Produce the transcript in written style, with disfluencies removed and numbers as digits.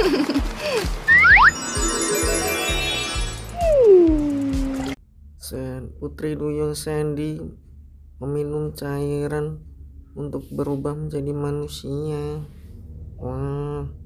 Putri Duyung Sandy meminum cairan untuk berubah menjadi manusia. Wah,